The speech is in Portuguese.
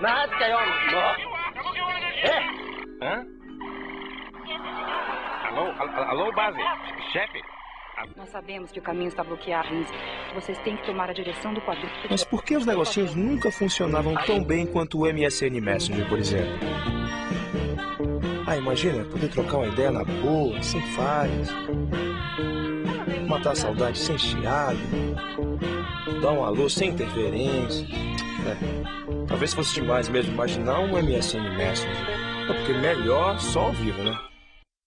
Nada, Caio. É? Hã? Alô, base. Chefe. Nós sabemos que o caminho está bloqueado. Vocês têm que tomar a direção do quadril. Mas por que os negocinhos nunca funcionavam tão bem quanto o MSN Messenger, por exemplo? Ah, imagina, poder trocar uma ideia na boa, sem falhas. Matar a saudade sem chiado. Dar um alô sem interferência. Talvez fosse demais mesmo imaginar um MSN Messenger. Porque melhor só ao vivo, né?